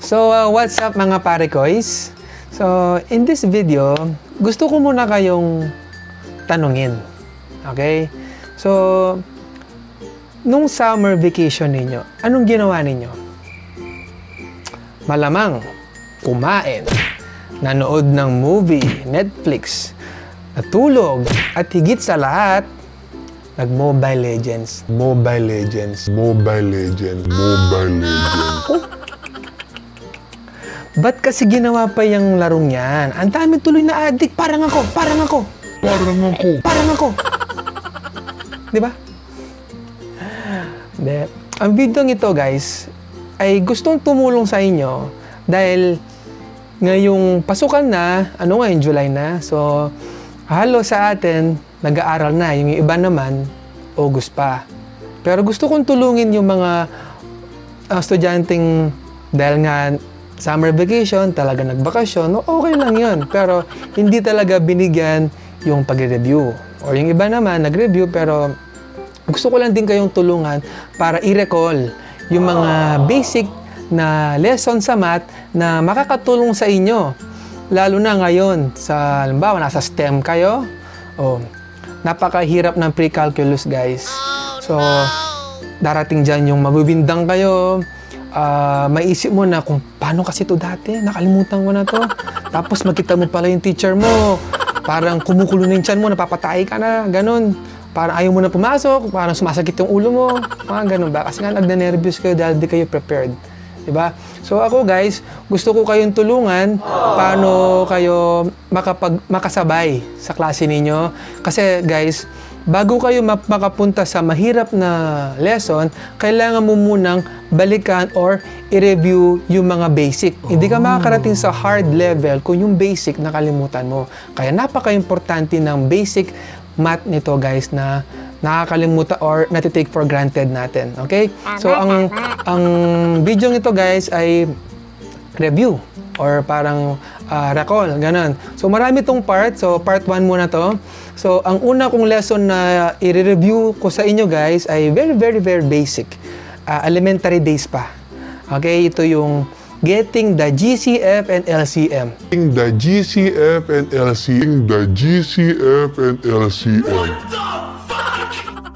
So, what's up mga parekoys? So, in this video, gusto ko muna kayong tanungin. Okay? So, nung summer vacation ninyo, anong ginawa ninyo? Malamang, kumain, nanood ng movie, Netflix, natulog, at higit sa lahat, nag-Mobile Legends. Mobile Legends. Mobile Legends. Mobile Legends. Oh. Ba't kasi ginawa pa yung larong yan? Ang dami tuloy na addict. Parang ako. Parang ako. Parang ako. Parang ako. Diba? Ang video ito, guys, ay gustong tumulong sa inyo dahil ngayong pasukan na, ano ngayon, July na. So, halos sa atin, nag-aaral na. Yung iba naman, August pa. Pero gusto kong tulungin yung mga estudyanteng dahil nga summer vacation, talaga nagbakasyon, okay lang yun. Pero hindi talaga binigyan yung pag-review. Or yung iba naman, nag-review, pero gusto ko lang din kayong tulungan para i-recall yung mga basic na lesson sa math na makakatulong sa inyo. Lalo na ngayon, sa halimbawa, nasa STEM kayo, napakahirap ng pre-calculus, guys. So, darating dyan yung mabibindang kayo, maisip mo na kung paano kasi ito dati, nakalimutan ko na to. Tapos makita mo pala yung teacher mo, parang kumukulo na yung tiyan mo, napapatay ka na, ganun. Parang ayaw mo na pumasok, parang sumasakit yung ulo mo, mga ganun ba? Kasi nga nagna-nervous kayo dahil di kayo prepared. Diba? So ako, guys, gusto ko kayong tulungan paano kayo makasabay sa klase ninyo. Kasi, guys, bago kayo makapunta sa mahirap na lesson, kailangan mo munang balikan or i-review yung mga basic. Hindi ka makakarating sa hard level kung yung basic nakalimutan mo. Kaya napaka-importante ng basic math nito, guys, na nakakalimutan or natitake for granted natin. Okay? So, ang video nito, guys, ay review or parang recall, ganun. So, marami tong part. So, part 1 muna to. So, ang una kong lesson na i-review ko sa inyo, guys, ay very basic. Elementary days pa. Okay? Ito yung getting the GCF and LCM. Getting the GCF and LCM. The GCF and LCM. What the fuck?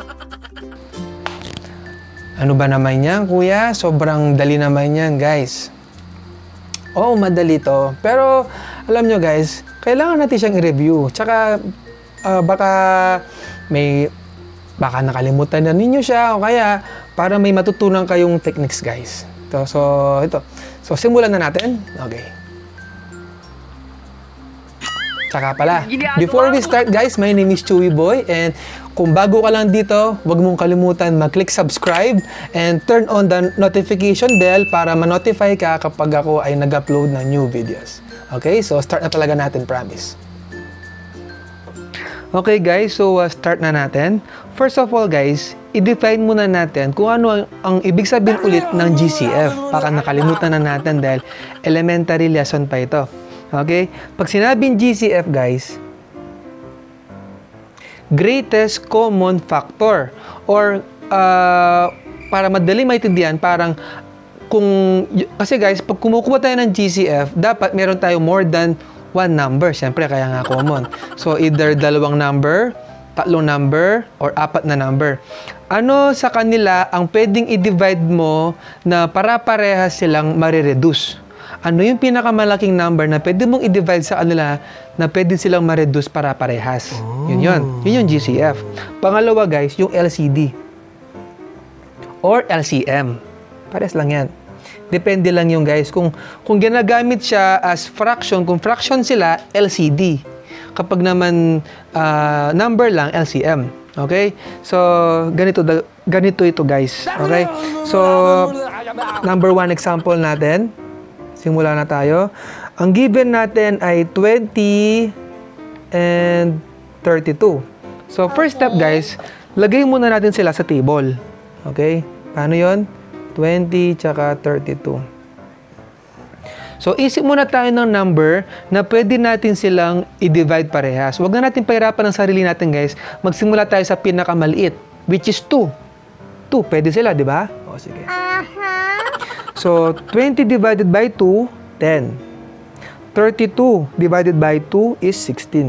Ano ba naman yan, kuya? Sobrang dali naman yan, guys. Oo, madali to. Pero, alam nyo, guys, kailangan natin siyang i-review. Tsaka, baka nakalimutan na ninyo siya o kaya para may matutunan kayong techniques, guys. Ito. So, simulan na natin. Okay. Tsaka pala, before we start, guys, my name is Chuwiboy, and kung bago ka lang dito, huwag mong kalimutan mag-click subscribe and turn on the notification bell para ma-notify ka kapag ako ay nag-upload ng new videos. Okay, so start na talaga natin, promise. Okay, guys, so start na natin. First of all, guys, i-define muna natin kung ano ang ibig sabihin ulit ng GCF. Baka nakalimutan na natin dahil elementary lesson pa ito. Okay? Pag sinabing GCF, guys, greatest common factor. Or, para madaling maintindihan, parang kasi guys, pag kumukuha tayo ng GCF, dapat meron tayo more than one number. Siyempre, kaya nga common. So, either dalawang number, tatlong number, or apat na number. Ano sa kanila ang pwedeng i-divide mo na para-parehas silang marireduce? Ano yung pinakamalaking number na pwede mong i-divide sa kanila na pwede silang ma-reduce para-parehas? Yun. Yun yung GCF. Pangalawa, guys, yung LCD. Or LCM. Pares lang yan. Depende lang yung, guys. Kung ginagamit siya as fraction, kung fraction sila, LCD. Kapag naman number lang, LCM. Okay? So, ganito ito, guys. Okay? So, number 1 example natin. Simula na tayo. Ang given natin ay 20 and 32. So, first step, guys, lagay muna natin sila sa table. Okay? Paano yon? 20 tsaka 32. So, isip muna tayo ng number na pwede natin silang i-divide parehas. Huwag na natin pahirapan ang sarili natin, guys. Magsimula tayo sa pinakamaliit, which is 2. 2, pwede sila, di ba? O, sige. So, 20 divided by 2, 10. 32 divided by 2 is 16.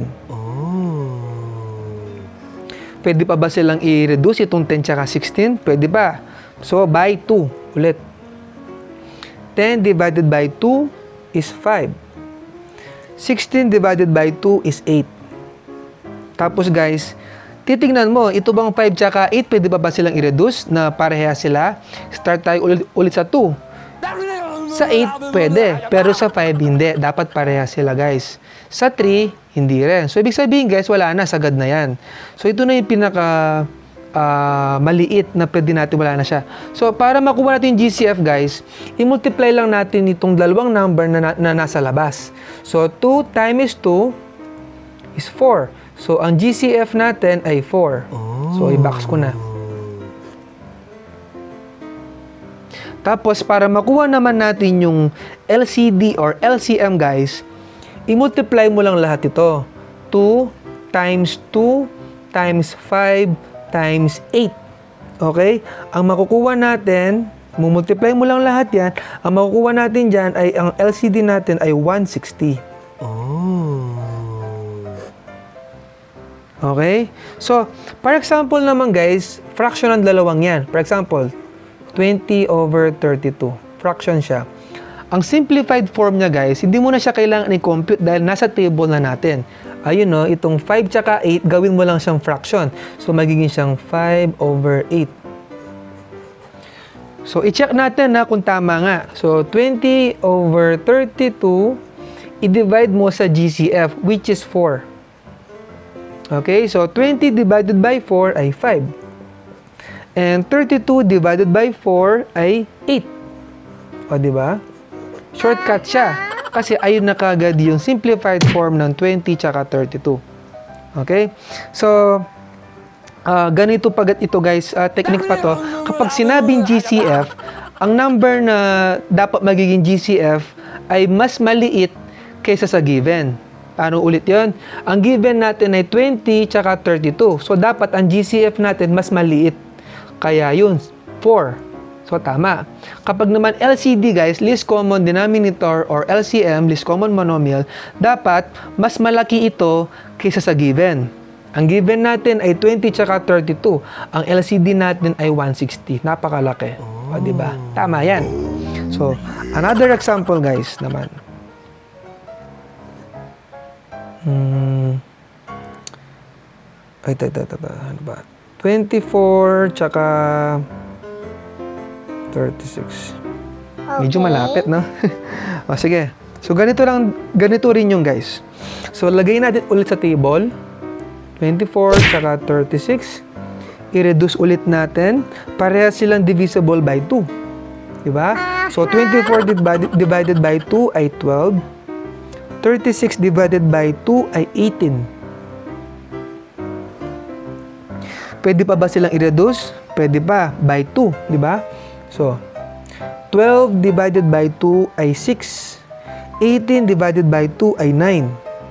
Pwede pa ba silang i-reduce itong 10 tsaka 16? Pwede pa. So, by 2 ulit. 10 divided by 2 is 5. 16 divided by 2 is 8. Tapos guys, titingnan mo, ito bang 5 tsaka 8, pwede ba silang i-reduce na pareha sila? Start tayo ulit sa 2. Sa 8, pwede. Pero sa 5, hindi. Dapat pareha sila, guys. Sa 3, hindi rin. So, ibig sabihin, guys, wala na. Sagad na yan. So, ito na yung pinaka maliit na pwede natin, wala na siya. So, para makuha natin yung GCF, guys, i-multiply lang natin itong dalawang number na nasa labas. So, 2 times 2 is 4. So, ang GCF natin ay 4. So, i-box ko na. Tapos, para makuha naman natin yung LCD or LCM, guys, i-multiply mo lang lahat ito. 2 times 2 times 5 times 8. Okay? Ang makukuha natin, multiply mo lang lahat yan, ang makukuha natin dyan ay, ang LCD natin ay 160. Okay? So, for example naman guys, fraction ng dalawang yan. For example, 20 over 32. Fraction siya. Ang simplified form niya guys, hindi mo na siya kailangan i-compute dahil nasa table na natin. Ayun no, itong 5 tsaka 8, gawin mo lang siyang fraction. So, magiging siyang 5 over 8. So, i-check natin na kung tama nga. So, 20 over 32, i-divide mo sa GCF, which is 4. Okay, so 20 divided by 4 ay 5. And 32 divided by 4 ay 8. O, diba? Shortcut siya. Kasi ayun na kagad yung simplified form ng 20 tsaka 32. Okay? So, ganito pag ito guys, technique pa to. Kapag sinabing GCF, ang number na dapat magiging GCF ay mas maliit kaysa sa given. Paano ulit yon? Ang given natin ay 20 tsaka 32. So, dapat ang GCF natin mas maliit. Kaya yun, 4. So, tama. Kapag naman LCD, guys, least common denominator or LCM, least common monomial, dapat mas malaki ito kaysa sa given. Ang given natin ay 20 tsaka 32. Ang LCD natin ay 160. Napakalaki. O, diba? Tama yan. So, another example, guys, naman. Ano ba? 24 tsaka 36. Medyo malapit, no? O, sige. So, ganito rin yung guys. So, lagay natin ulit sa table. 24 tsaka 36. I-reduce ulit natin. Parehas silang divisible by 2. Diba? So, 24 divided by 2 ay 12. 36 divided by 2 ay 18. Pwede pa ba silang i-reduce? Pwede pa. By 2. Diba? So, 12 divided by 2 ay 6. 18 divided by 2 ay 9.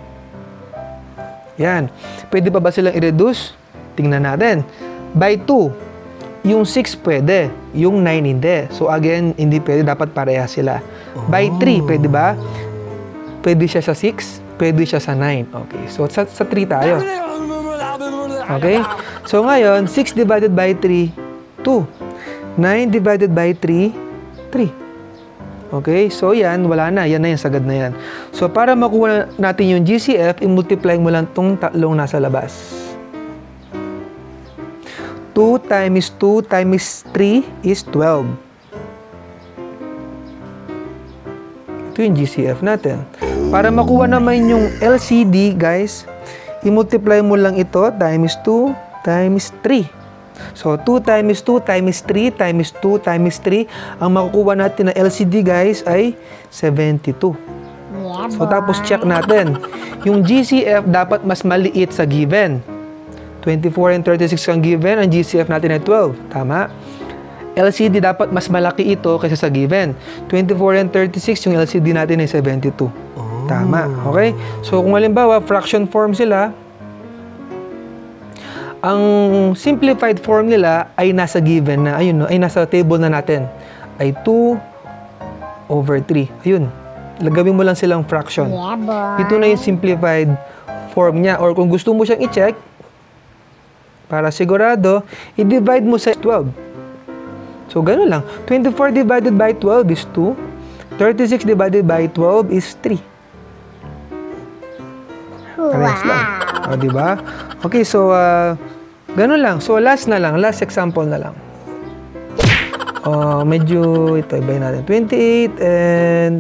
Yan. Pwede pa ba silang i-reduce? Tingnan natin. By 2. Yung 6 pwede. Yung 9 hindi. So, again, hindi pwede. Dapat pareha sila. By 3, pwede ba? Pwede siya sa 6, pwede siya sa 9. Okay, so sa 3 tayo. Okay? So ngayon, 6 divided by 3, 2. 9 divided by 3, 3. Okay? So yan, wala na. Yan na yan, sagad na yan. So para makuha natin yung GCF, i-multiply mo lang itong tatlong nasa labas. 2 times 2 times 3 is 12. Ito yung GCF natin. Para makuha naman yung LCD, guys, i-multiply mo lang ito times 2 times 3. So, 2 times 2 times 3 times 2 times 3. Ang makukuha natin na LCD, guys, ay 72. So, tapos check natin. Yung GCF dapat mas maliit sa given. 24 and 36 ang given. Ang GCF natin ay 12. Tama? LCD dapat mas malaki ito kaysa sa given. 24 and 36, yung LCD natin ay 72. Tama. Okay? So, kung halimbawa, fraction form sila, ang simplified form nila ay nasa given na, ayun, no, ay nasa table na natin. Ay 2 over 3. Ayun. Lagawin mo lang silang fraction. Yeah, boy. Ito na yung simplified form niya. Or kung gusto mo siyang i-check, para sigurado, i-divide mo sa 12. So, ganun lang. 24 divided by 12 is 2. 36 divided by 12 is 3. Parehas lang. O, diba? Okay, so, ganun lang. So, last na lang. Last example na lang. Medyo, ito, ibahin natin. 28 and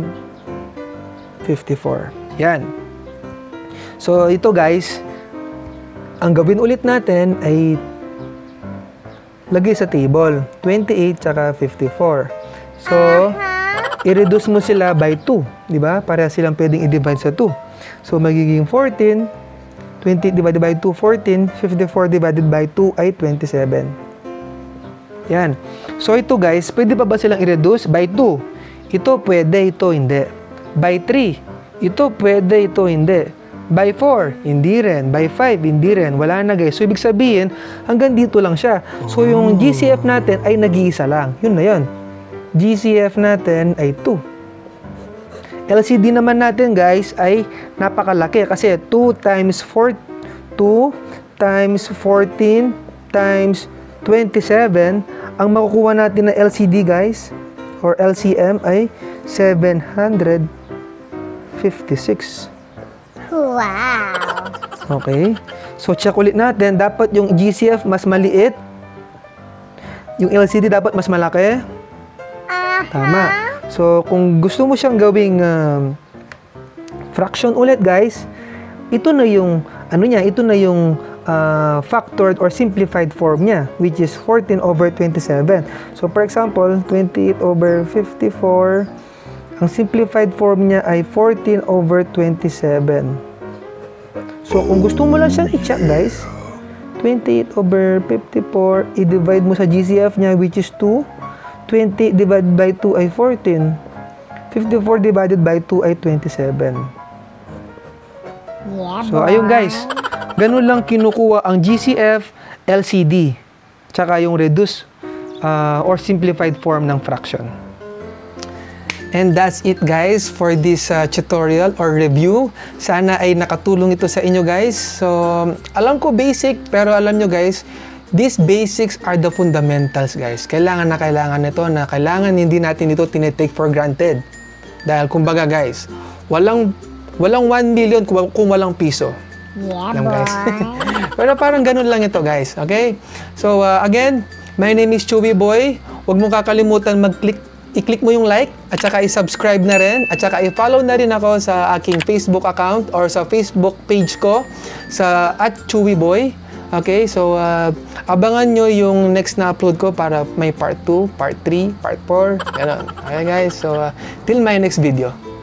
54. Yan. So, ito guys, ang gawin ulit natin ay lagay sa table. 28 tsaka 54. So, i-reduce mo sila by 2. Diba? Para silang pwedeng i-divide sa 2. So, magiging 14. 20 divided by 2, 14. 54 divided by 2 ay 27. Yan. So, ito guys, pwede pa ba silang i-reduce? By 2. Ito pwede, ito hindi. By 3. Ito pwede, ito hindi. By 4, hindi rin. By 5, hindi rin. Wala na guys. So, ibig sabihin, hanggang dito lang siya. So, yung GCF natin ay nag-iisa lang. Yun na yun. GCF natin ay 2. LCD naman natin guys ay napakalaki. Kasi 2 times 4, 2 times 14 times 27. Ang makukuha natin na LCD guys, or LCM ay 756. Wow! Okay. So, check ulit natin. Dapat yung GCF mas maliit. Yung LCD dapat mas malaki. Tama. So, kung gusto mo siyang gawing fraction ulit, guys, ito na yung, ito na yung factored or simplified form niya, which is 14 over 27. So, for example, 28 over 54, ang simplified form niya ay 14 over 27. So, kung gusto mo lang siyang i-check, guys, 28 over 54, i-divide mo sa GCF niya, which is 2. 20 divided by 2 ay 14. 54 divided by 2 ay 27. Yeah, So, ayun guys. Ganun lang kinukuha ang GCF, LCD, tsaka yung reduced or simplified form ng fraction. And that's it guys for this tutorial or review. Sana ay nakatulong ito sa inyo guys. So, alam ko basic, pero alam nyo guys, these basics are the fundamentals guys. Kailangan nito na kailangan hindi natin ito tinitake for granted. Dahil kumbaga guys, walang 1 million kung walang piso. Yeah, Lang, guys. boy. Pero parang ganun lang ito guys. Okay? So, again, my name is Chuwiboy. Huwag mong kakalimutan i-click mo yung like at saka i-subscribe na rin at saka i-follow na rin ako sa aking Facebook account or sa Facebook page ko sa @Chuwiboy. Okay, so abangan nyo yung next na upload ko para may part 2, part 3, part 4, gano'n. Okay guys, so till my next video.